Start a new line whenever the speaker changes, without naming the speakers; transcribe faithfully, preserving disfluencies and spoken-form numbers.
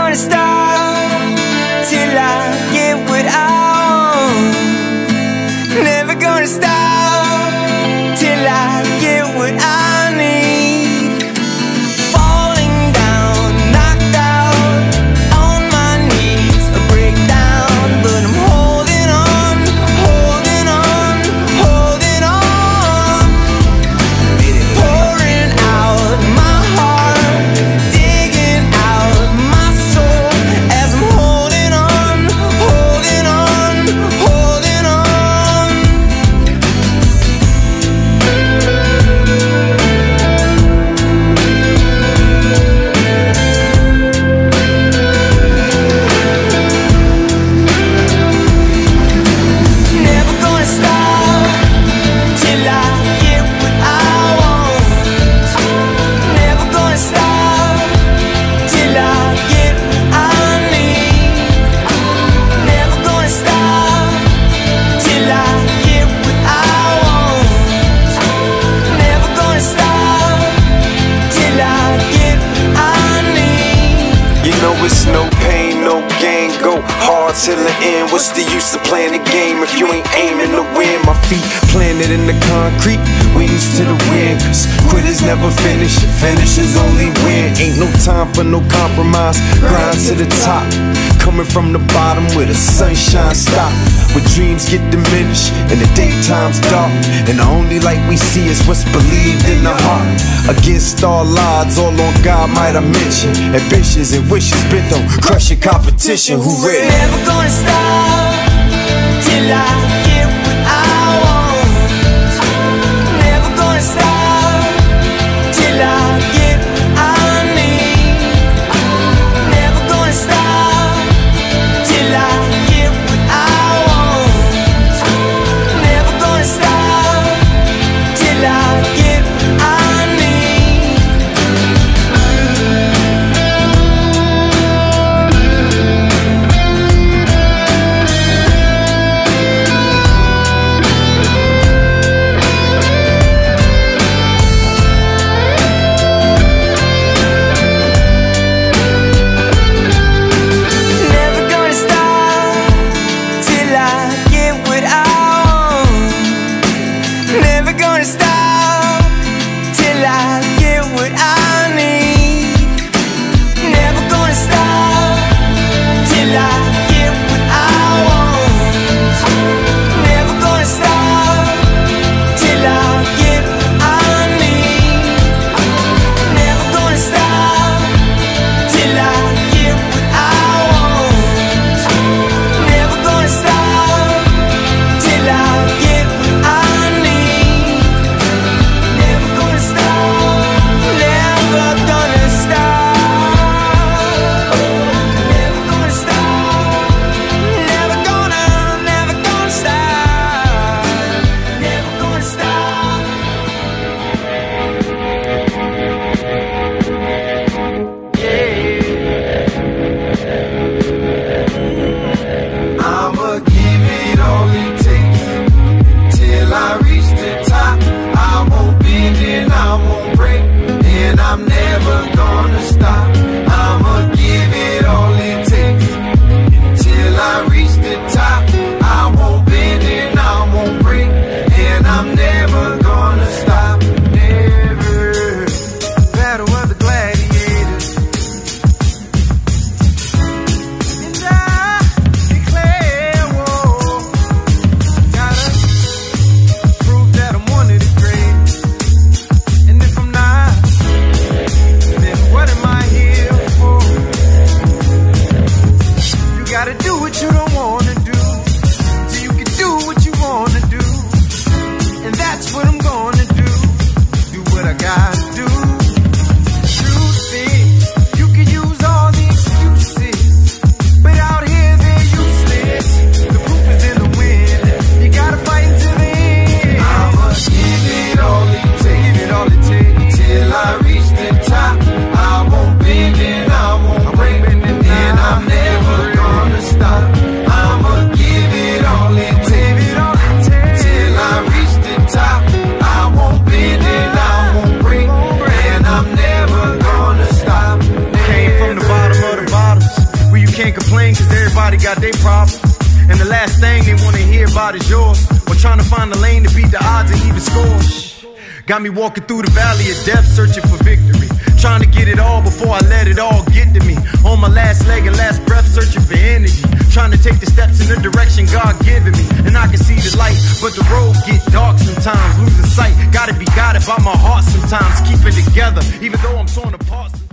gonna stop till I get what I want. Never gonna stop till I get what I need. Falling down, knocked out, on my knees, a breakdown, but I'm holding on, holding on, holding on. Pouring out my heart, digging out my soul, as I'm holding on, holding on, holding on. Never gonna stop till I get what I want. Never gonna stop till I get what I need. Never gonna stop till I get what I want. Never gonna stop till I get what I need.
You know it's no pain, no gain. Go hard till the end. What's the use of playing the game if you ain't aiming to win? My feet planted in the concrete, wings to the wind. Cause quitters never finish, finishers only win. Ain't no time for no compromise, grind to the top. Coming from the bottom where the sunshine stop, where dreams get diminished and the daytime's dark, and the only light we see is what's believed in the heart. Against all odds, all on God might I mention. Ambitions and wishes bent on crushing competition. Who ready?
Never gonna stop till I get what I want. Never gonna stop till I get what I need. Never gonna stop till I get what I want. Never gonna stop till I get what I need.
can't complain cause everybody got their problems. And the last thing they wanna hear about is yours. Or trying to find a lane to beat the odds and even score. Got me walking through the valley of death, searching for victory. Trying to get it all before I let it all get to me. On my last leg and last breath, searching for energy. Trying to take the steps in the direction God given me. And I can see the light, but the road get dark sometimes. Losing sight, gotta be guided by my heart sometimes. Keep it together, even though I'm torn apart sometimes.